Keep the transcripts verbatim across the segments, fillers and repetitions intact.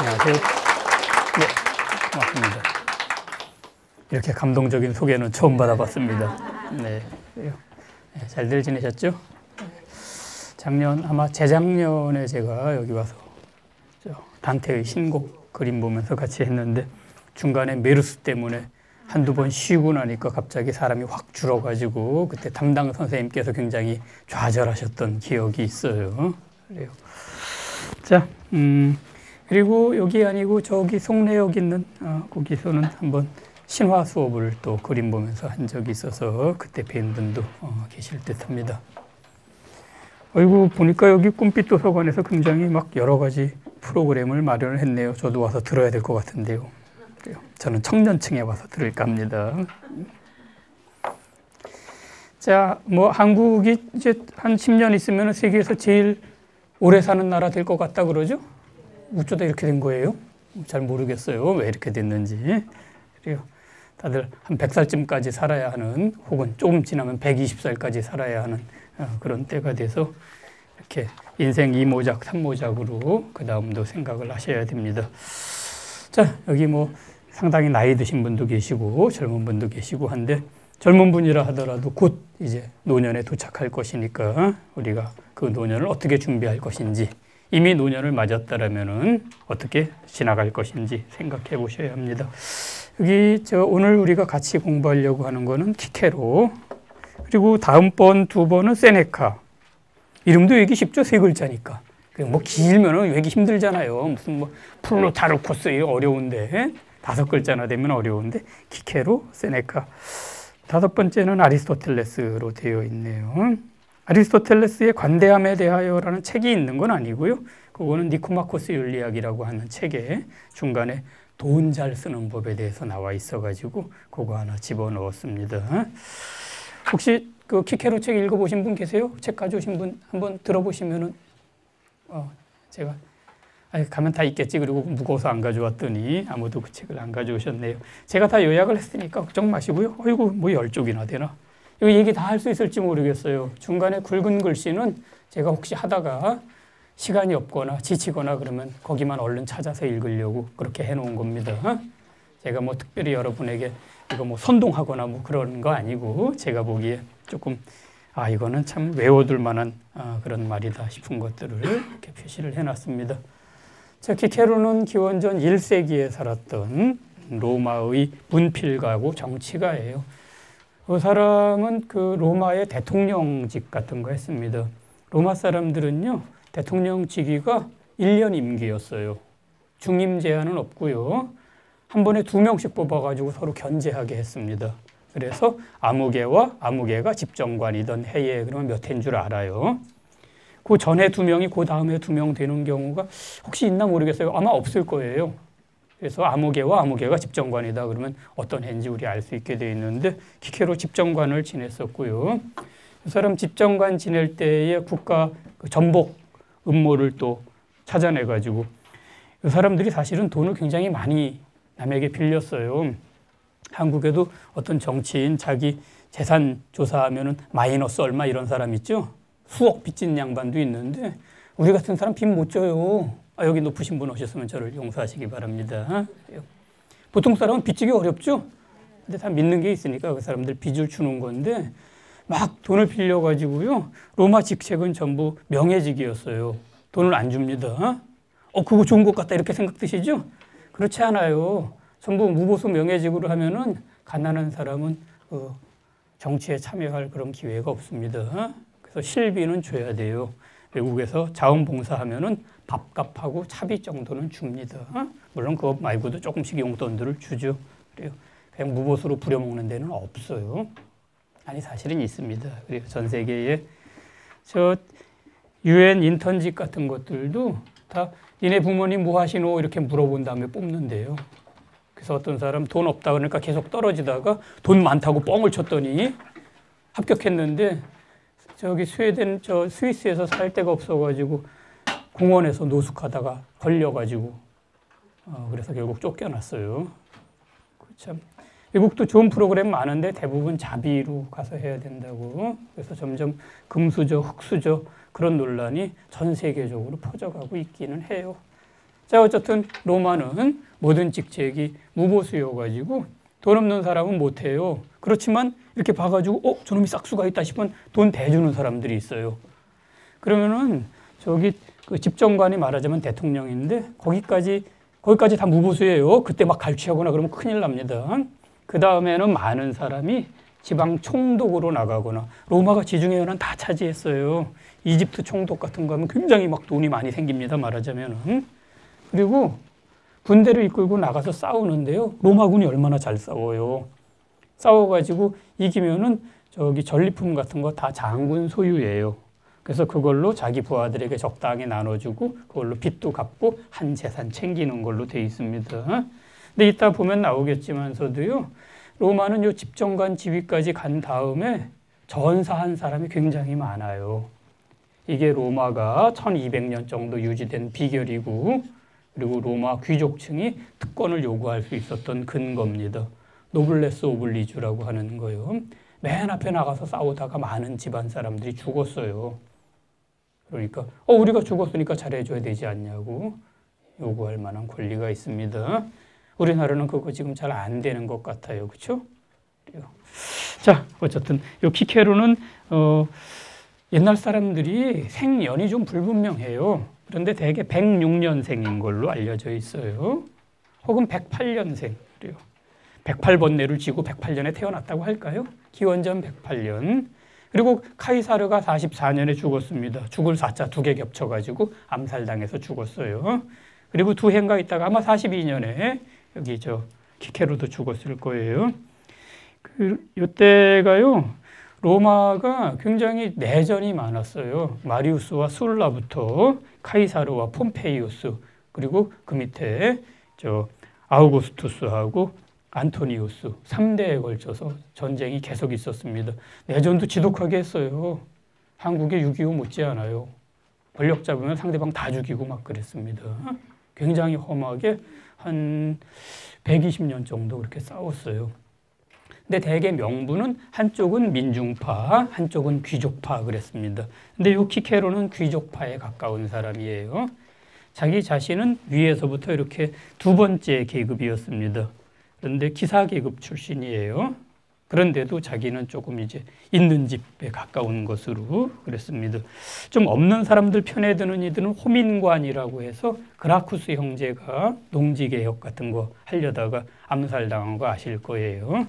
안녕하세요. 네, 고맙습니다. 이렇게 감동적인 소개는 처음 받아봤습니다. 네, 네, 잘들 지내셨죠? 작년, 아마 재작년에 제가 여기 와서 단테의 신곡 그림 보면서 같이 했는데 중간에 메르스 때문에 한두 번 쉬고 나니까 갑자기 사람이 확 줄어가지고 그때 담당 선생님께서 굉장히 좌절하셨던 기억이 있어요. 그래요. 자, 음, 그리고 여기 아니고 저기 송내역 있는 어, 거기서는 한번 신화 수업을 또 그림 보면서 한 적이 있어서 그때 뵌 분도 어, 계실 듯합니다. 아이고 보니까 여기 꿈빛 도서관에서 굉장히 막 여러 가지 프로그램을 마련을 했네요. 저도 와서 들어야 될 것 같은데요. 그래요. 저는 청년층에 와서 들을까 합니다. 자, 뭐 한국이 이제 한 십 년 있으면 세계에서 제일 오래 사는 나라 될 것 같다 그러죠? 어쩌다 이렇게 된 거예요? 잘 모르겠어요. 왜 이렇게 됐는지. 그래요. 다들 한 백 살쯤까지 살아야 하는 혹은 조금 지나면 백이십 살까지 살아야 하는 그런 때가 돼서 이렇게 인생 이 모작, 삼 모작으로 그 다음도 생각을 하셔야 됩니다. 자, 여기 뭐 상당히 나이 드신 분도 계시고 젊은 분도 계시고 한데 젊은 분이라 하더라도 곧 이제 노년에 도착할 것이니까 우리가 그 노년을 어떻게 준비할 것인지 이미 노년을 맞았다라면은 어떻게 지나갈 것인지 생각해 보셔야 합니다. 여기 저 오늘 우리가 같이 공부하려고 하는 거는 키케로 그리고 다음번 두 번은 세네카. 이름도 외기 쉽죠? 세 글자니까. 뭐 길면은 외기 힘들잖아요. 무슨 뭐 플루타르코스 어려운데 다섯 글자나 되면 어려운데 키케로, 세네카. 다섯 번째는 아리스토텔레스로 되어 있네요. 아리스토텔레스의 관대함에 대하여라는 책이 있는 건 아니고요. 그거는 니코마코스 윤리학이라고 하는 책에 중간에 돈 잘 쓰는 법에 대해서 나와 있어가지고 그거 하나 집어넣었습니다. 혹시 그 키케로 책 읽어보신 분 계세요? 책 가져오신 분 한번 들어보시면은 어 제가 아니, 가면 다 있겠지. 그리고 무거워서 안 가져왔더니 아무도 그 책을 안 가져오셨네요. 제가 다 요약을 했으니까 걱정 마시고요. 어이구 뭐 열 쪽이나 되나? 이거 얘기 다 할 수 있을지 모르겠어요. 중간에 굵은 글씨는 제가 혹시 하다가 시간이 없거나 지치거나 그러면 거기만 얼른 찾아서 읽으려고 그렇게 해놓은 겁니다. 제가 뭐 특별히 여러분에게 이거 뭐 선동하거나 뭐 그런 거 아니고 제가 보기에 조금 아 이거는 참 외워둘 만한 아, 그런 말이다 싶은 것들을 이렇게 표시를 해놨습니다. 자, 키케로는 기원전 일 세기에 살았던 로마의 문필가고 정치가예요. 그 사람은 그 로마의 대통령직 같은 거 했습니다. 로마 사람들은요 대통령 직위가 일 년 임기였어요. 중임 제한은 없고요. 한 번에 두 명씩 뽑아가지고 서로 견제하게 했습니다. 그래서 아무개와 아무개가 집정관이던 해에 그러면 몇 해인 줄 알아요. 그 전에 두 명이 그 다음에 두 명 되는 경우가 혹시 있나 모르겠어요. 아마 없을 거예요. 그래서 아무개와 아무개가 집정관이다 그러면 어떤 해인지 우리 알 수 있게 돼 있는데 키케로 집정관을 지냈었고요. 그 사람 집정관 지낼 때의 국가 전복 음모를 또 찾아내가지고 이 사람들이 사실은 돈을 굉장히 많이 남에게 빌렸어요. 한국에도 어떤 정치인 자기 재산 조사하면은 마이너스 얼마 이런 사람 있죠? 수억 빚진 양반도 있는데 우리 같은 사람 빚 못 져요. 아, 여기 높으신 분 오셨으면 저를 용서하시기 바랍니다. 보통 사람은 빚지기 어렵죠? 근데 다 믿는 게 있으니까 그 사람들 빚을 주는 건데 막 돈을 빌려가지고요. 로마 직책은 전부 명예직이었어요. 돈을 안 줍니다. 어, 그거 좋은 것 같다 이렇게 생각 드시죠? 그렇지 않아요. 전부 무보수 명예직으로 하면은 가난한 사람은 어, 정치에 참여할 그런 기회가 없습니다. 그래서 실비는 줘야 돼요. 외국에서 자원봉사하면은 밥값하고 차비 정도는 줍니다. 물론 그것 말고도 조금씩 용돈들을 주죠. 그래요. 그냥 무보수로 부려먹는 데는 없어요. 아니 사실은 있습니다. 그리고 전 세계에 저 유엔 인턴직 같은 것들도 다 니네 부모님 뭐 하시노 이렇게 물어본 다음에 뽑는데요. 그래서 어떤 사람 돈 없다 그러니까 계속 떨어지다가 돈 많다고 뻥을 쳤더니 합격했는데 저기 스웨덴 저 스위스에서 살 데가 없어가지고 공원에서 노숙하다가 걸려가지고 어, 그래서 결국 쫓겨났어요. 참 외국도 좋은 프로그램 많은데 대부분 자비로 가서 해야 된다고. 그래서 점점 금수저, 흑수저 그런 논란이 전 세계적으로 퍼져가고 있기는 해요. 자, 어쨌든 로마는 모든 직책이 무보수여가지고 돈 없는 사람은 못해요. 그렇지만 이렇게 봐가지고 어, 저놈이 싹수가 있다 싶으면 돈 대주는 사람들이 있어요. 그러면은 저기 그 집정관이 말하자면 대통령인데 거기까지 거기까지 다 무보수예요. 그때 막 갈취하거나 그러면 큰일 납니다. 그 다음에는 많은 사람이 지방 총독으로 나가거나 로마가 지중해 연안 다 차지했어요. 이집트 총독 같은 거 하면 굉장히 막 돈이 많이 생깁니다. 말하자면은. 그리고 군대를 이끌고 나가서 싸우는데요. 로마군이 얼마나 잘 싸워요. 싸워가지고 이기면은 저기 전리품 같은 거 다 장군 소유예요. 그래서 그걸로 자기 부하들에게 적당히 나눠주고 그걸로 빚도 갚고 한 재산 챙기는 걸로 돼 있습니다. 근데 이따 보면 나오겠지만서도요. 로마는 요 집정관 지위까지 간 다음에 전사한 사람이 굉장히 많아요. 이게 로마가 천이백 년 정도 유지된 비결이고 그리고 로마 귀족층이 특권을 요구할 수 있었던 근거입니다. 노블레스 오블리주라고 하는 거요. 맨 앞에 나가서 싸우다가 많은 집안 사람들이 죽었어요. 그러니까 어 우리가 죽었으니까 잘해줘야 되지 않냐고 요구할 만한 권리가 있습니다. 우리나라는 그거 지금 잘 안 되는 것 같아요. 그렇죠? 자, 어쨌든 요 키케로는 어, 옛날 사람들이 생년이 좀 불분명해요. 그런데 대개 백육 년생인 걸로 알려져 있어요. 혹은 백팔 년생. 그래요. 백팔 번 내를 쥐고 백팔 년에 태어났다고 할까요? 기원전 백팔 년. 그리고 카이사르가 사십사 년에 죽었습니다. 죽을 사자 두 개 겹쳐가지고 암살당해서 죽었어요. 그리고 두 해인가 있다가 아마 사십이 년에 여기 저 키케로도 죽었을 거예요. 그 이때가요 로마가 굉장히 내전이 많았어요. 마리우스와 술라부터 카이사르와 폼페이우스 그리고 그 밑에 저 아우구스투스하고 안토니우스 삼 대에 걸쳐서 전쟁이 계속 있었습니다. 내전도 지독하게 했어요. 한국의 육이오 못지않아요. 권력 잡으면 상대방 다 죽이고 막 그랬습니다. 굉장히 험하게 한 백이십 년 정도 그렇게 싸웠어요. 근데 대개 명분은 한쪽은 민중파, 한쪽은 귀족파 그랬습니다. 근데 요 키케로는 귀족파에 가까운 사람이에요. 자기 자신은 위에서부터 이렇게 두 번째 계급이었습니다. 그런데 기사 계급 출신이에요. 그런데도 자기는 조금 이제 있는 집에 가까운 것으로 그랬습니다. 좀 없는 사람들 편에 드는 이들은 호민관이라고 해서 그라쿠스 형제가 농지개혁 같은 거 하려다가 암살당한 거 아실 거예요.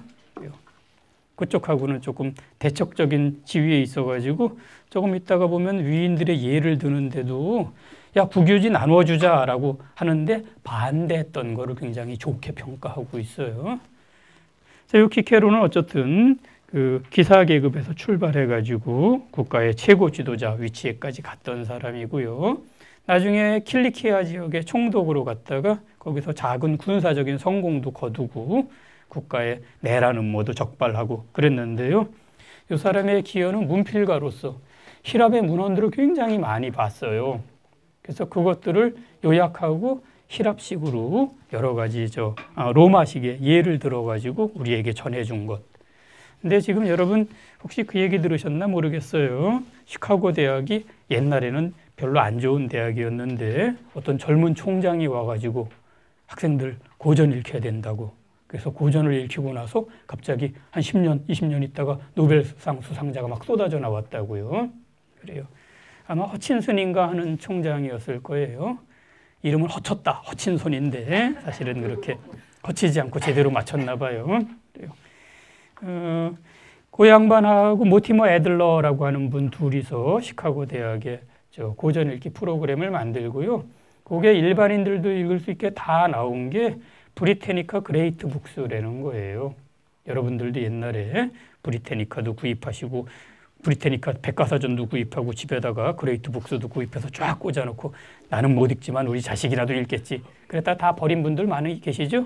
그쪽하고는 조금 대척적인 지위에 있어가지고 조금 있다가 보면 위인들의 예를 드는데도 야 국유지 나눠주자라고 하는데 반대했던 거를 굉장히 좋게 평가하고 있어요. 자, 이 키케로는 어쨌든 그 기사 계급에서 출발해가지고 국가의 최고 지도자 위치에까지 갔던 사람이고요. 나중에 킬리키아 지역의 총독으로 갔다가 거기서 작은 군사적인 성공도 거두고 국가의 내란 음모도 적발하고 그랬는데요. 이 사람의 기여는 문필가로서 히랍의 문헌들을 굉장히 많이 봤어요. 그래서 그것들을 요약하고 히랍식으로 여러 가지 저 아, 로마식의 예를 들어가지고 우리에게 전해준 것. 근데 지금 여러분 혹시 그 얘기 들으셨나 모르겠어요. 시카고 대학이 옛날에는 별로 안 좋은 대학이었는데 어떤 젊은 총장이 와가지고 학생들 고전 읽혀야 된다고. 그래서 고전을 읽히고 나서 갑자기 한 십 년, 이십 년 있다가 노벨상 수상자가 막 쏟아져 나왔다고요. 그래요. 아마 허친손인가 하는 총장이었을 거예요. 이름을 허쳤다. 허친손인데 사실은 그렇게 거치지 않고 제대로 맞췄나 봐요. 그래요. 어, 그 양반하고 모티머 애들러라고 하는 분 둘이서 시카고 대학에 저 고전 읽기 프로그램을 만들고요. 그게 일반인들도 읽을 수 있게 다 나온 게 브리테니카 그레이트 북스라는 거예요. 여러분들도 옛날에 브리테니카도 구입하시고 브리테니카 백과사전도 구입하고 집에다가 그레이트 북스도 구입해서 쫙 꽂아놓고 나는 못 읽지만 우리 자식이라도 읽겠지. 그랬다가 다 버린 분들 많이 계시죠?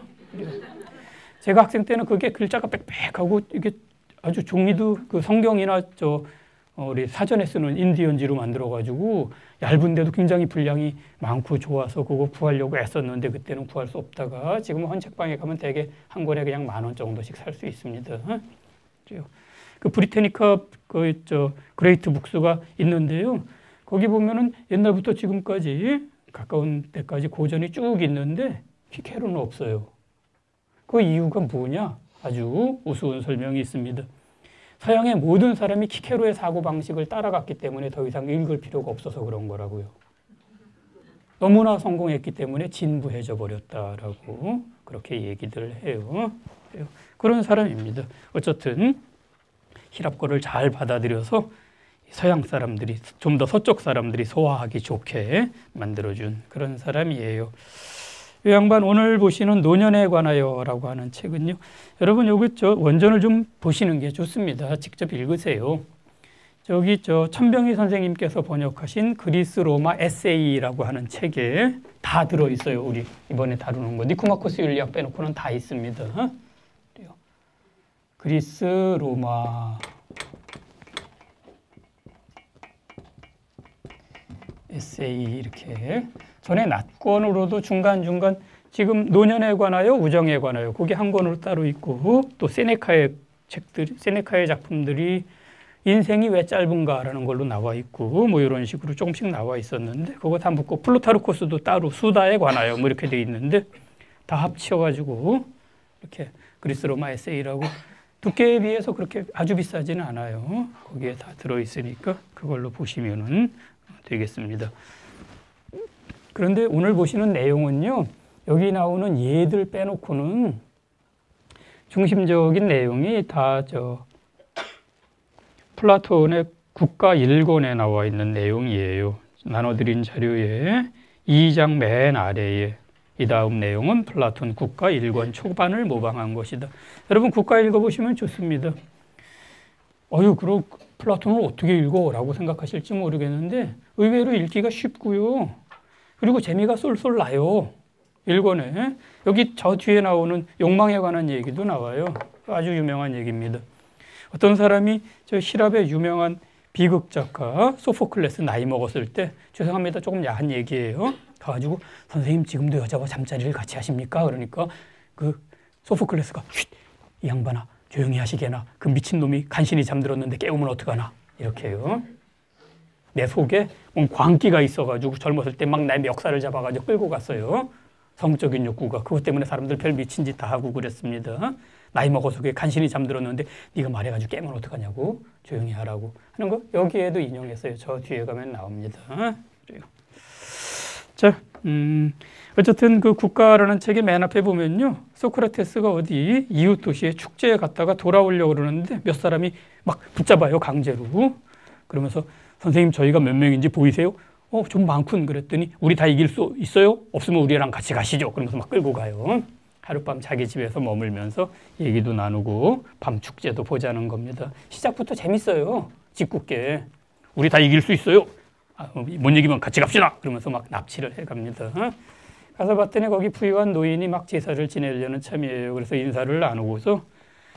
제가 학생 때는 그게 글자가 빽빽하고 이게 아주 종이도 그 성경이나 저 우리 사전에 쓰는 인디언지로 만들어가지고 얇은데도 굉장히 분량이 많고 좋아서 그거 구하려고 애썼는데 그때는 구할 수 없다가 지금 헌책방에 가면 대개 한 권에 그냥 만 원 정도씩 살 수 있습니다. 그 브리테니카 그 저 그레이트 북스가 있는데요. 거기 보면은 옛날부터 지금까지 가까운 데까지 고전이 쭉 있는데 키케로는 없어요. 그 이유가 뭐냐? 아주 우스운 설명이 있습니다. 서양의 모든 사람이 키케로의 사고방식을 따라갔기 때문에 더 이상 읽을 필요가 없어서 그런 거라고요. 너무나 성공했기 때문에 진부해져 버렸다라고 그렇게 얘기들 해요. 그런 사람입니다. 어쨌든 히랍거를 잘 받아들여서 서양 사람들이, 좀 더 서쪽 사람들이 소화하기 좋게 만들어준 그런 사람이에요. 이 양반 오늘 보시는 노년에 관하여라고 하는 책은요. 여러분 여기 저 원전을 좀 보시는 게 좋습니다. 직접 읽으세요. 저기 저 천병희 선생님께서 번역하신 그리스 로마 에세이라고 하는 책에 다 들어 있어요. 우리 이번에 다루는 거 니코마코스 윤리학 빼놓고는 다 있습니다. 그리스 로마 에세이 이렇게 전에 낮권으로도 중간중간 지금 노년에 관하여 우정에 관하여 그게 한 권으로 따로 있고 또 세네카의 책들, 세네카의 작품들이 인생이 왜 짧은가라는 걸로 나와 있고 뭐 이런 식으로 조금씩 나와 있었는데 그거 다 묶고 플루타르코스도 따로 수다에 관하여 뭐 이렇게 돼 있는데 다 합쳐가지고 이렇게 그리스 로마 에세이라고 두께에 비해서 그렇게 아주 비싸지는 않아요. 거기에 다 들어있으니까 그걸로 보시면은 되겠습니다. 그런데 오늘 보시는 내용은요. 여기 나오는 예들 빼놓고는 중심적인 내용이 다 저 플라톤의 국가 일 권에 나와 있는 내용이에요. 나눠드린 자료에 이 장 맨 아래에 이 다음 내용은 플라톤 국가 일 권 초반을 모방한 것이다. 여러분 국가 읽어보시면 좋습니다. 어휴, 그럼 플라톤을 어떻게 읽어? 라고 생각하실지 모르겠는데 의외로 읽기가 쉽고요. 그리고 재미가 쏠쏠 나요. 일 권에. 여기 저 뒤에 나오는 욕망에 관한 얘기도 나와요. 아주 유명한 얘기입니다. 어떤 사람이 저 히랍의 유명한 비극 작가 소포클레스 나이 먹었을 때, 죄송합니다. 조금 야한 얘기예요. 가가지고 선생님 지금도 여자와 잠자리를 같이 하십니까? 그러니까 그 소포클레스가 쉿! 이 양반아 조용히 하시게나. 그 미친놈이 간신히 잠들었는데 깨우면 어떡하나. 이렇게 해요. 내 속에 광기가 있어가지고 젊었을 때 막 내 멱살을 잡아가지고 끌고 갔어요. 성적인 욕구가. 그것 때문에 사람들 별 미친 짓 다 하고 그랬습니다. 나이 먹어서 그게 간신히 잠들었는데 네가 말해가지고 깨면 어떡하냐고. 조용히 하라고 하는 거 여기에도 인용했어요. 저 뒤에 가면 나옵니다. 그래요. 자, 음, 어쨌든 그 국가라는 책의 맨 앞에 보면요. 소크라테스가 어디 이웃 도시에 축제에 갔다가 돌아오려고 그러는데 몇 사람이 막 붙잡아요. 강제로. 그러면서 선생님 저희가 몇 명인지 보이세요? 어, 좀 많군. 그랬더니 우리 다 이길 수 있어요? 없으면 우리랑 같이 가시죠. 그러면서 막 끌고 가요. 하룻밤 자기 집에서 머물면서 얘기도 나누고 밤 축제도 보자는 겁니다. 시작부터 재밌어요. 짓궂게. 우리 다 이길 수 있어요? 아, 못 이기면 같이 갑시다. 그러면서 막 납치를 해갑니다. 가서 봤더니 거기 부유한 노인이 막 제사를 지내려는 참이에요. 그래서 인사를 나누고서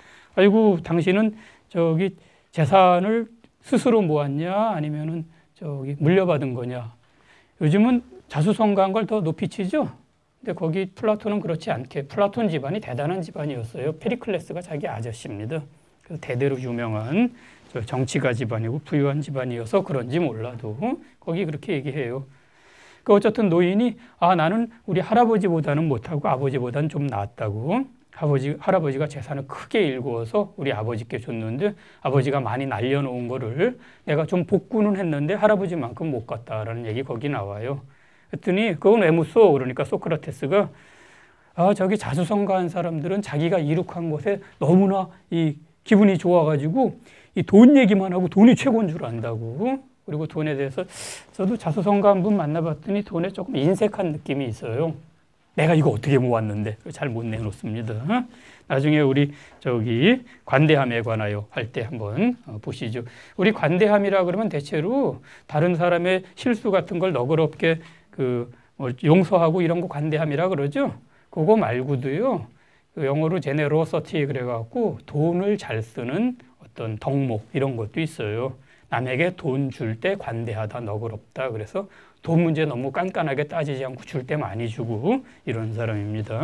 아이고 당신은 저기 재산을 스스로 모았냐 아니면은 저기 물려받은 거냐. 요즘은 자수성가한 걸 더 높이 치죠. 근데 거기 플라톤은 그렇지 않게 플라톤 집안이 대단한 집안이었어요. 페리클레스가 자기 아저씨입니다. 그래서 대대로 유명한 정치가 집안이고 부유한 집안이어서 그런지 몰라도 거기 그렇게 얘기해요. 그 어쨌든 노인이 아 나는 우리 할아버지보다는 못하고 아버지보다는 좀 낫다고. 아버지, 할아버지가 재산을 크게 일구어서 우리 아버지께 줬는데 아버지가 많이 날려놓은 거를 내가 좀 복구는 했는데 할아버지만큼 못 갔다라는 얘기 거기 나와요. 그랬더니 그건 왜 묻소? 그러니까 소크라테스가 아 저기 자수성가한 사람들은 자기가 이룩한 것에 너무나 이 기분이 좋아가지고 이 돈 얘기만 하고 돈이 최고인 줄 안다고. 그리고 돈에 대해서 저도 자수성가한 분 만나봤더니 돈에 조금 인색한 느낌이 있어요. 내가 이거 어떻게 모았는데 잘 못 내놓습니다. 나중에 우리 저기 관대함에 관하여 할 때 한번 보시죠. 우리 관대함이라 그러면 대체로 다른 사람의 실수 같은 걸 너그럽게 그 뭐 용서하고 이런 거 관대함이라 그러죠. 그거 말고도요. 그 영어로 제네로서티 그래갖고 돈을 잘 쓰는 어떤 덕목 이런 것도 있어요. 남에게 돈 줄 때 관대하다, 너그럽다. 그래서 돈 문제 너무 깐깐하게 따지지 않고 줄 때 많이 주고 이런 사람입니다.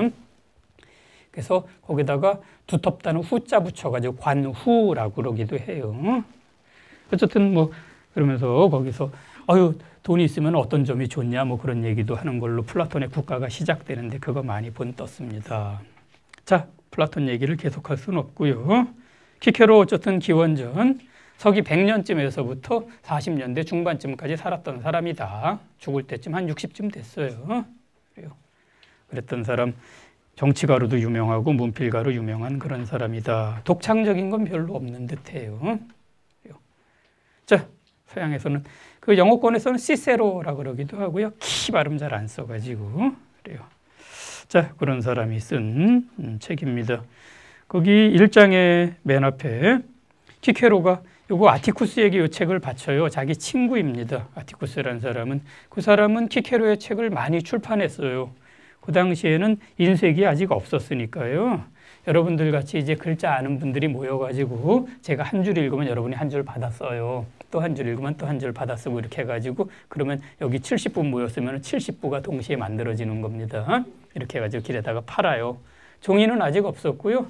그래서 거기다가 두텁다는 후자 붙여가지고 관후라고 그러기도 해요. 어쨌든 뭐 그러면서 거기서 아유 돈이 있으면 어떤 점이 좋냐 뭐 그런 얘기도 하는 걸로 플라톤의 국가가 시작되는데 그거 많이 본 떴습니다. 자, 플라톤 얘기를 계속할 수는 없고요. 키케로 어쨌든 기원전 서기 백 년쯤에서부터 사십 년대 중반쯤까지 살았던 사람이다. 죽을 때쯤 한 육십쯤 됐어요. 그래요. 그랬던 사람, 정치가로도 유명하고 문필가로 유명한 그런 사람이다. 독창적인 건 별로 없는 듯해요. 그래요. 자, 서양에서는 그 영어권에서는 시세로라 그러기도 하고요. 키 발음 잘 안 써가지고 그래요. 자, 그런 사람이 쓴 음, 책입니다. 거기 일 장의 맨 앞에 키케로가 요거 아티쿠스에게 이 책을 바쳐요. 자기 친구입니다. 아티쿠스라는 사람은. 그 사람은 키케로의 책을 많이 출판했어요. 그 당시에는 인쇄기 아직 없었으니까요. 여러분들 같이 이제 글자 아는 분들이 모여가지고 제가 한 줄 읽으면 여러분이 한 줄 받았어요. 또 한 줄 읽으면 또 한 줄 받아 쓰고 이렇게 해가지고 그러면 여기 칠십 부 모였으면 칠십 부가 동시에 만들어지는 겁니다. 이렇게 해가지고 길에다가 팔아요. 종이는 아직 없었고요.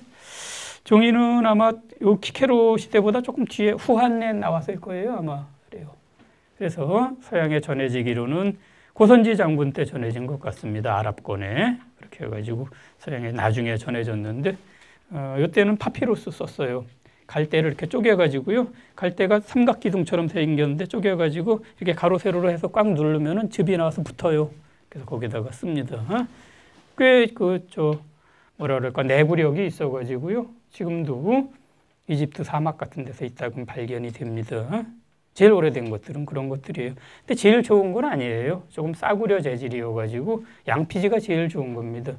종이는 아마 요 키케로 시대보다 조금 뒤에 후한에 나왔을 거예요. 아마 그래요. 그래서 서양에 전해지기로는 고선지 장군 때 전해진 것 같습니다. 아랍권에. 그렇게 해가지고 서양에 나중에 전해졌는데 어, 이때는 파피루스 썼어요. 갈대를 이렇게 쪼개가지고요. 갈대가 삼각기둥처럼 생겼는데 쪼개가지고 이렇게 가로 세로로 해서 꽉 누르면은 즙이 나와서 붙어요. 그래서 거기다가 씁니다. 어? 꽤 그 저 뭐라 그럴까 내구력이 있어가지고요. 지금도 이집트 사막 같은 데서 있다고 발견이 됩니다. 제일 오래된 것들은 그런 것들이에요. 근데 제일 좋은 건 아니에요. 조금 싸구려 재질이어가지고 양피지가 제일 좋은 겁니다.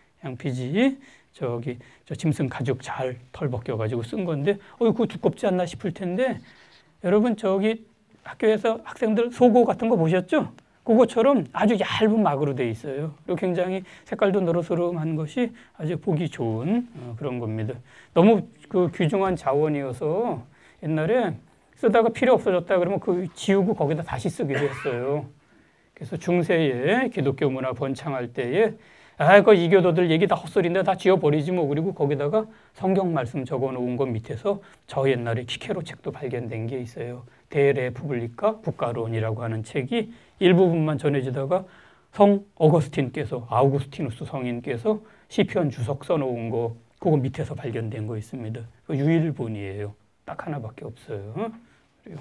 양피지 저기 저 짐승 가죽 잘 털 벗겨가지고 쓴 건데 어 그거 두껍지 않나 싶을 텐데 여러분 저기 학교에서 학생들 속옷 같은 거 보셨죠? 그것처럼 아주 얇은 막으로 돼 있어요. 그리고 굉장히 색깔도 노릇노릇한 것이 아주 보기 좋은 그런 겁니다. 너무 그 귀중한 자원이어서 옛날에 쓰다가 필요 없어졌다 그러면 그 지우고 거기다 다시 쓰기도 했어요. 그래서 중세에 기독교 문화 번창할 때에 아, 그 이교도들 얘기 다 헛소리인데 다 지워버리지 뭐. 그리고 거기다가 성경 말씀 적어 놓은 것 밑에서 저 옛날에 키케로 책도 발견된 게 있어요. 데레푸블리카 국가론이라고 하는 책이 일부분만 전해지다가 성 어거스틴께서 아우구스티누스 성인께서 시편 주석 써놓은 거 그거 밑에서 발견된 거 있습니다. 유일본이에요. 딱 하나밖에 없어요. 그래요.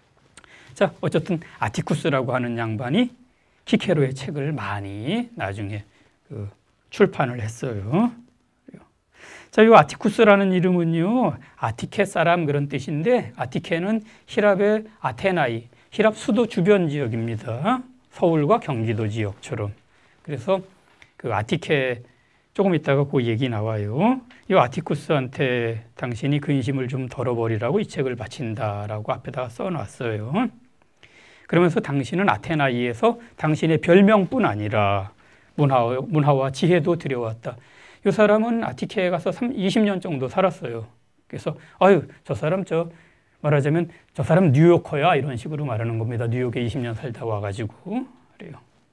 자, 어쨌든 아티쿠스라고 하는 양반이 키케로의 책을 많이 나중에 그 출판을 했어요. 자, 이 아티쿠스라는 이름은요, 아티케 사람 그런 뜻인데, 아티케는 히랍의 아테나이, 히랍 수도 주변 지역입니다. 서울과 경기도 지역처럼. 그래서 그 아티케 조금 있다가 그 얘기 나와요. 이 아티쿠스한테 당신이 근심을 좀 덜어버리라고 이 책을 바친다라고 앞에다가 써놨어요. 그러면서 당신은 아테나이에서 당신의 별명뿐 아니라 문화, 문화와 지혜도 들여왔다. 이 사람은 아티케에 가서 이십 년 정도 살았어요. 그래서 아유 저 사람 저 말하자면 저 사람 뉴요커야 이런 식으로 말하는 겁니다. 뉴욕에 이십 년 살다 와가지고 그래요.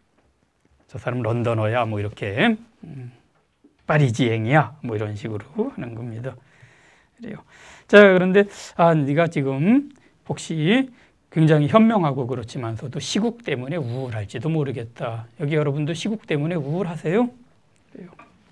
저 사람 런던어야 뭐 이렇게 음, 파리지앵이야 뭐 이런 식으로 하는 겁니다. 그래요. 자 그런데 아 네가 지금 혹시 굉장히 현명하고 그렇지만서도 시국 때문에 우울할지도 모르겠다. 여기 여러분도 시국 때문에 우울하세요? 그래요.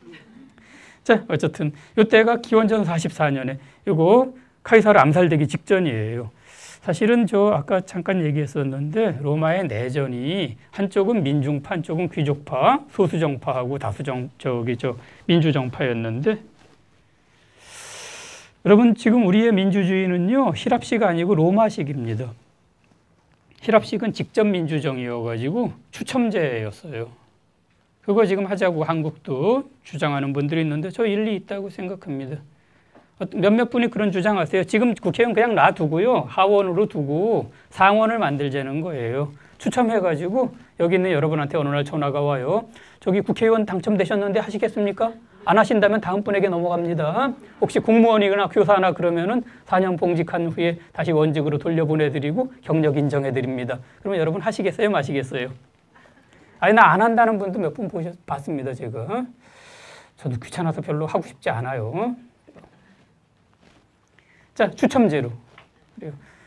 자, 어쨌든 이때가 기원전 사십사 년에 이거 카이사르 암살되기 직전이에요. 사실은 저 아까 잠깐 얘기했었는데 로마의 내전이 한쪽은 민중파, 한쪽은 귀족파, 소수정파하고 다수정 저기 저 민주정파였는데 여러분 지금 우리의 민주주의는요 히랍식 아니고 로마식입니다. 히랍식은 직접 민주정이어가지고 추첨제였어요. 그거 지금 하자고 한국도 주장하는 분들이 있는데 저 일리 있다고 생각합니다. 몇몇 분이 그런 주장하세요. 지금 국회의원 그냥 놔두고요. 하원으로 두고 상원을 만들자는 거예요. 추첨해가지고 여기 있는 여러분한테 어느 날 전화가 와요. 저기 국회의원 당첨되셨는데 하시겠습니까? 안 하신다면 다음 분에게 넘어갑니다. 혹시 공무원이거나 교사나 그러면은 사 년 봉직한 후에 다시 원직으로 돌려보내드리고 경력 인정해드립니다. 그러면 여러분 하시겠어요? 마시겠어요? 아니 나 안 한다는 분도 몇 분 보셨 봤습니다. 제가 저도 귀찮아서 별로 하고 싶지 않아요. 자 추첨제로 그래요.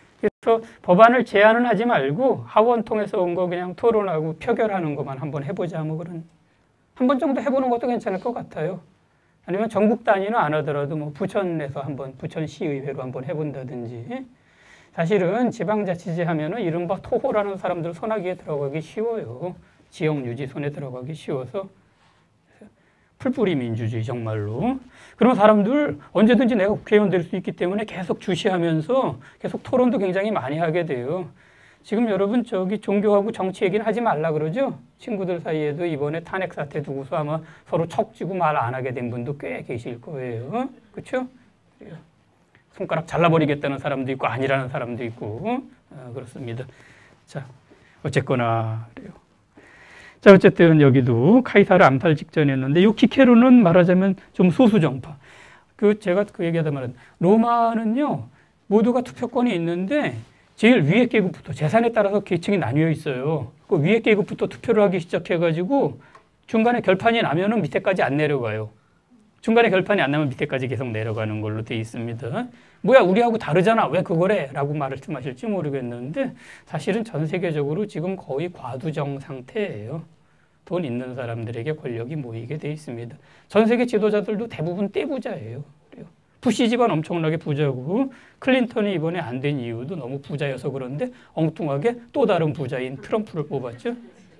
그래서 법안을 제안은 하지 말고 하원 통해서 온 거 그냥 토론하고 표결하는 것만 한번 해보자. 뭐 그런 한 번 정도 해보는 것도 괜찮을 것 같아요. 아니면 전국 단위는 안 하더라도 뭐 부천에서 한번 부천시의회로 한번 해본다든지. 사실은 지방자치제 하면은 이른바 토호라는 사람들 손아귀에 들어가기 쉬워요. 지역 유지 손에 들어가기 쉬워서 풀뿌리 민주주의 정말로. 그러면 사람들 언제든지 내가 국회의원 될 수 있기 때문에 계속 주시하면서 계속 토론도 굉장히 많이 하게 돼요. 지금 여러분 저기 종교하고 정치 얘기는 하지 말라 그러죠? 친구들 사이에도 이번에 탄핵 사태 두고서 아마 서로 척지고 말 안 하게 된 분도 꽤 계실 거예요. 그렇죠? 손가락 잘라버리겠다는 사람도 있고 아니라는 사람도 있고 어, 그렇습니다. 자, 어쨌거나 그래요. 자, 어쨌든 여기도 카이사르 암살 직전이었는데 이 키케로는 말하자면 좀 소수 정파. 그 제가 그 얘기하다 말은 로마는요 모두가 투표권이 있는데 제일 위에 계급부터 재산에 따라서 계층이 나뉘어 있어요. 그 위에 계급부터 투표를 하기 시작해가지고 중간에 결판이 나면은 밑에까지 안 내려가요. 중간에 결판이 안 나면 밑에까지 계속 내려가는 걸로 돼 있습니다. 뭐야 우리하고 다르잖아 왜 그거래? 라고 말씀하실지 모르겠는데 사실은 전 세계적으로 지금 거의 과두정 상태예요. 돈 있는 사람들에게 권력이 모이게 돼 있습니다. 전 세계 지도자들도 대부분 떼부자예요. 부시 집안 엄청나게 부자고 클린턴이 이번에 안 된 이유도 너무 부자여서 그런데 엉뚱하게 또 다른 부자인 트럼프를 뽑았죠.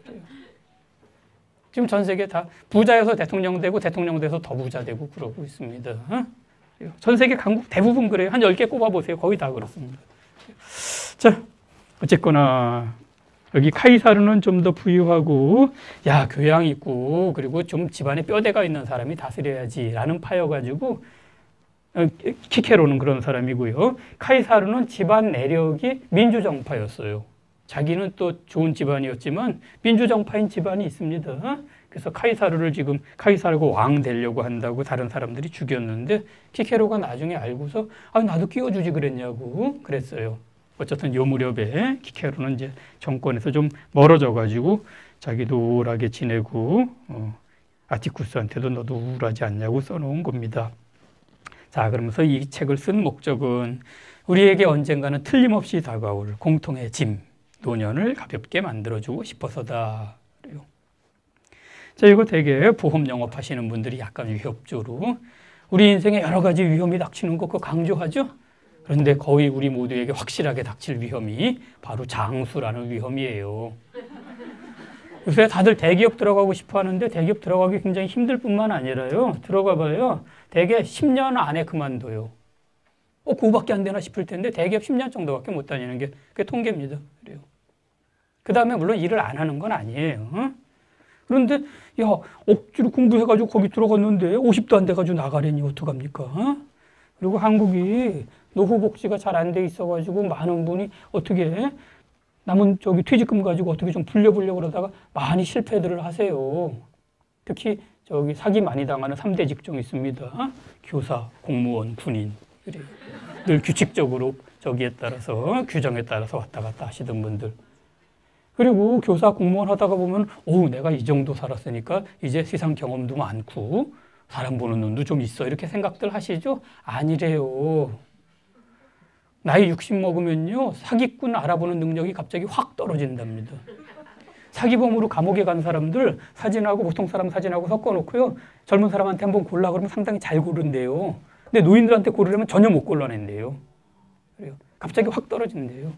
지금 전 세계 다 부자여서 대통령 되고 대통령 돼서 더 부자 되고 그러고 있습니다. 전 세계 강국 대부분 그래요. 한 열 개 꼽아보세요. 거의 다 그렇습니다. 자, 어쨌거나 여기 카이사르는 좀 더 부유하고 야 교양 있고 그리고 좀 집안에 뼈대가 있는 사람이 다스려야지라는 파여가지고 키케로는 그런 사람이고요. 카이사르는 집안 내력이 민주정파였어요. 자기는 또 좋은 집안이었지만 민주정파인 집안이 있습니다. 그래서 카이사르를 지금 카이사르가 왕 되려고 한다고 다른 사람들이 죽였는데 키케로가 나중에 알고서 아 나도 끼워주지 그랬냐고 그랬어요. 어쨌든 요 무렵에 키케로는 이제 정권에서 좀 멀어져 가지고 자기도 우울하게 지내고 어, 아티쿠스한테도 너도 우울하지 않냐고 써놓은 겁니다. 자, 그러면서 이 책을 쓴 목적은 우리에게 언젠가는 틀림없이 다가올 공통의 짐, 노년을 가볍게 만들어주고 싶어서다. 그래요. 자, 이거 되게 보험 영업하시는 분들이 약간 위협조로 우리 인생에 여러 가지 위험이 닥치는 거 그거 강조하죠? 그런데 거의 우리 모두에게 확실하게 닥칠 위험이 바로 장수라는 위험이에요. 요새 다들 대기업 들어가고 싶어 하는데 대기업 들어가기 굉장히 힘들 뿐만 아니라요. 들어가 봐요. 대개 십 년 안에 그만둬요. 어, 그거밖에 안 되나 싶을 텐데 대기업 십 년 정도밖에 못 다니는 게 그게 통계입니다. 그래요. 그 다음에 물론 일을 안 하는 건 아니에요. 어? 그런데 야 억지로 공부해가지고 거기 들어갔는데 오십도 안 돼가지고 나가려니 어떡합니까? 어? 그리고 한국이 노후복지가 잘 안 돼 있어가지고 많은 분이 어떻게 남은 저기 퇴직금 가지고 어떻게 좀 불려보려고 그러다가 많이 실패들을 하세요. 특히 저기 사기 많이 당하는 삼 대 직종이 있습니다. 교사, 공무원, 군인. 그래요. 늘 규칙적으로 저기에 따라서 규정에 따라서 왔다 갔다 하시던 분들. 그리고 교사, 공무원 하다가 보면 오, 내가 이 정도 살았으니까 이제 세상 경험도 많고 사람 보는 눈도 좀 있어. 이렇게 생각들 하시죠? 아니래요. 나이 육십 먹으면요. 사기꾼 알아보는 능력이 갑자기 확 떨어진답니다. 사기범으로 감옥에 간 사람들 사진하고 보통 사람 사진하고 섞어놓고요. 젊은 사람한테 한번 골라 그러면 상당히 잘 고른대요. 근데 노인들한테 고르려면 전혀 못 골라낸대요. 그래요. 갑자기 확 떨어진대요.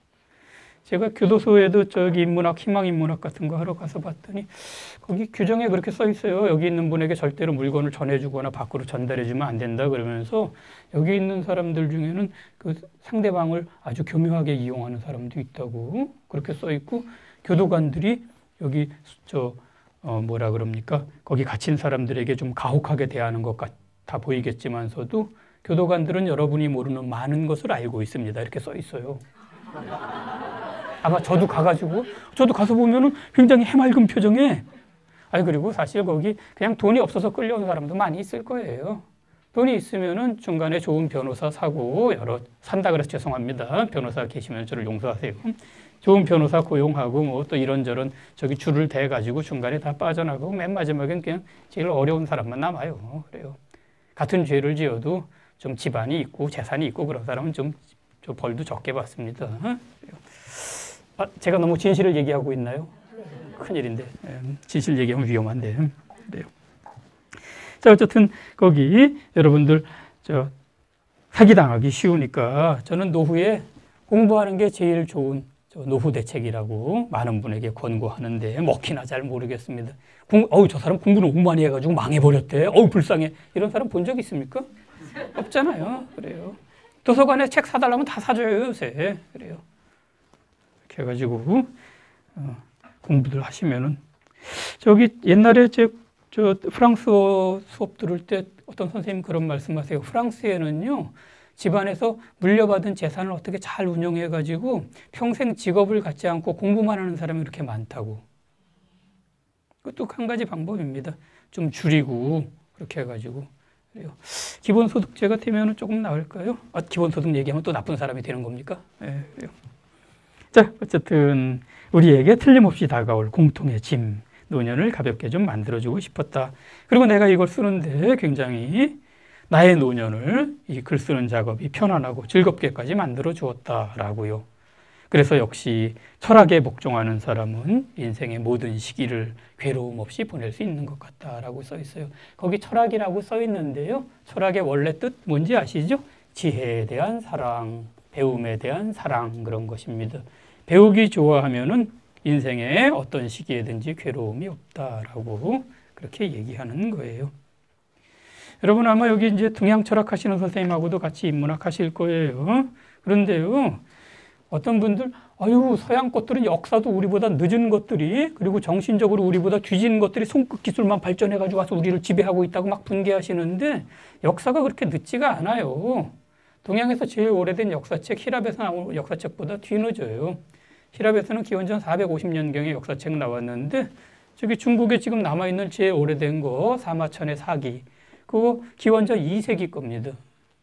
제가 교도소에도 저기 인문학, 희망인문학 같은 거 하러 가서 봤더니 거기 규정에 그렇게 써 있어요. 여기 있는 분에게 절대로 물건을 전해주거나 밖으로 전달해주면 안 된다 그러면서 여기 있는 사람들 중에는 그 상대방을 아주 교묘하게 이용하는 사람도 있다고 그렇게 써 있고 교도관들이 여기 저 어 뭐라 그럽니까? 거기 갇힌 사람들에게 좀 가혹하게 대하는 것 같아 보이겠지만서도 교도관들은 여러분이 모르는 많은 것을 알고 있습니다. 이렇게 써 있어요. 아마 저도 가가지고 저도 가서 보면은 굉장히 해맑은 표정에 아니 그리고 사실 거기 그냥 돈이 없어서 끌려온 사람도 많이 있을 거예요. 돈이 있으면은 중간에 좋은 변호사 사고 여러 산다 그래서 죄송합니다. 변호사 계시면 저를 용서하세요. 좋은 변호사 고용하고 뭐 또 이런저런 저기 줄을 대 가지고 중간에 다 빠져나가고 맨 마지막엔 그냥 제일 어려운 사람만 남아요. 그래요. 같은 죄를 지어도 좀 집안이 있고 재산이 있고 그런 사람은 좀 저 벌도 적게 받습니다. 어? 아, 제가 너무 진실을 얘기하고 있나요? 큰일인데. 진실 얘기하면 위험한데. 그래요. 자, 어쨌든 거기 여러분들 저 사기당하기 쉬우니까 저는 노후에 공부하는 게 제일 좋은 노후 대책이라고 많은 분에게 권고하는데 먹히나 잘 모르겠습니다. 공, 어우, 저 사람 공부를 너무 많이 해가지고 망해버렸대. 어우, 불쌍해. 이런 사람 본 적 있습니까? 없잖아요. 그래요. 도서관에 책 사달라면 다 사줘요, 요새. 그래요. 이렇게 해가지고 어, 공부들 하시면은 저기 옛날에 제, 저 프랑스어 수업 들을 때 어떤 선생님 그런 말씀하세요. 프랑스에는요 집안에서 물려받은 재산을 어떻게 잘 운영해가지고 평생 직업을 갖지 않고 공부만 하는 사람이 이렇게 많다고. 그것도 한 가지 방법입니다. 좀 줄이고 그렇게 해가지고. 그래요. 기본소득제가 되면 조금 나을까요? 아, 기본소득 얘기하면 또 나쁜 사람이 되는 겁니까? 네, 그래요. 자, 어쨌든 우리에게 틀림없이 다가올 공통의 짐, 노년을 가볍게 좀 만들어주고 싶었다. 그리고 내가 이걸 쓰는데 굉장히 나의 노년을 이 글 쓰는 작업이 편안하고 즐겁게까지 만들어 주었다라고요. 그래서 역시 철학에 복종하는 사람은 인생의 모든 시기를 괴로움 없이 보낼 수 있는 것 같다라고 써 있어요. 거기 철학이라고 써 있는데요. 철학의 원래 뜻 뭔지 아시죠? 지혜에 대한 사랑, 배움에 대한 사랑 그런 것입니다. 배우기 좋아하면은 인생의 어떤 시기에든지 괴로움이 없다라고 그렇게 얘기하는 거예요. 여러분 아마 여기 이제 동양 철학 하시는 선생님하고도 같이 인문학 하실 거예요. 그런데요, 어떤 분들, 아유, 서양 것들은 역사도 우리보다 늦은 것들이, 그리고 정신적으로 우리보다 뒤진 것들이 손끝 기술만 발전해가지고 와서 우리를 지배하고 있다고 막 분개하시는데, 역사가 그렇게 늦지가 않아요. 동양에서 제일 오래된 역사책, 히랍에서 나온 역사책보다 뒤늦어요. 히랍에서는 기원전 사백오십 년경에 역사책 나왔는데, 저기 중국에 지금 남아있는 제일 오래된 거, 사마천의 사기, 그거 기원전 이 세기 겁니다.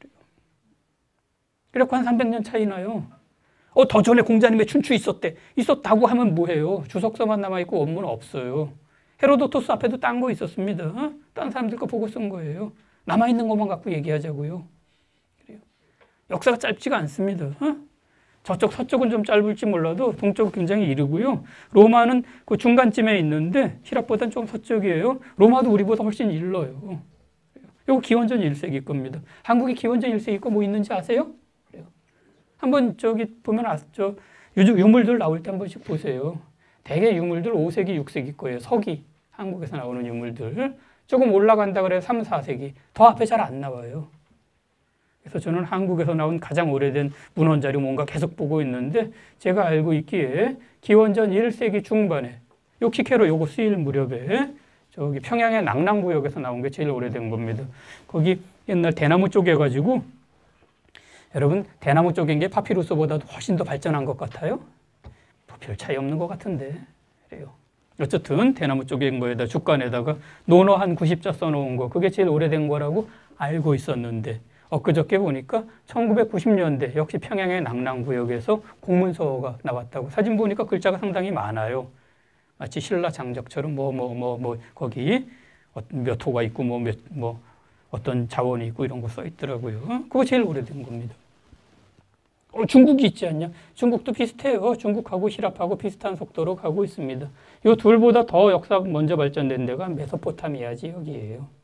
그래서 한 삼백 년 차이 나요. 어, 더 전에 공자님의 춘추 있었대. 있었다고 하면 뭐해요? 주석서만 남아있고 원문은 없어요. 헤로도토스 앞에도 딴 거 있었습니다. 어? 딴 사람들 거 보고 쓴 거예요. 남아있는 것만 갖고 얘기하자고요. 그래요. 역사가 짧지가 않습니다. 어? 저쪽 서쪽은 좀 짧을지 몰라도 동쪽은 굉장히 이르고요. 로마는 그 중간쯤에 있는데 히랍보다는 좀 서쪽이에요. 로마도 우리보다 훨씬 일러요. 이거 기원전 일 세기 겁니다. 한국에 기원전 일 세기 거 뭐 있는지 아세요? 그래요. 한번 저기 보면 아, 저 유물들 나올 때 한 번씩 보세요. 대개 유물들 오 세기, 육 세기 거예요. 서기, 한국에서 나오는 유물들. 조금 올라간다 그래서 삼, 사 세기. 더 앞에 잘 안 나와요. 그래서 저는 한국에서 나온 가장 오래된 문헌 자료 뭔가 계속 보고 있는데 제가 알고 있기에 기원전 일 세기 중반에 요 키케로 요거 쓰일 무렵에 저기 평양의 낙랑구역에서 나온 게 제일 오래된 겁니다. 거기 옛날 대나무 쪼개가지고 여러분 대나무 쪼갠 게 파피루스보다도 훨씬 더 발전한 것 같아요? 별 차이 없는 것 같은데 그래요. 어쨌든 대나무 쪼갠 거에다 주간에다가 논어 한 구십 자 써놓은 거 그게 제일 오래된 거라고 알고 있었는데 엊그저께 보니까 천구백구십 년대 역시 평양의 낙랑구역에서 공문서가 나왔다고. 사진 보니까 글자가 상당히 많아요. 마치 신라 장적처럼 뭐 뭐 뭐 뭐 거기 몇 호가 있고 뭐 몇 뭐 어떤 자원이 있고 이런 거 써 있더라고요. 그거 제일 오래된 겁니다. 어, 중국이 있지 않냐? 중국도 비슷해요. 중국하고 히랍하고 비슷한 속도로 가고 있습니다. 이 둘보다 더 역사가 먼저 발전된 데가 메소포타미아 지역이에요.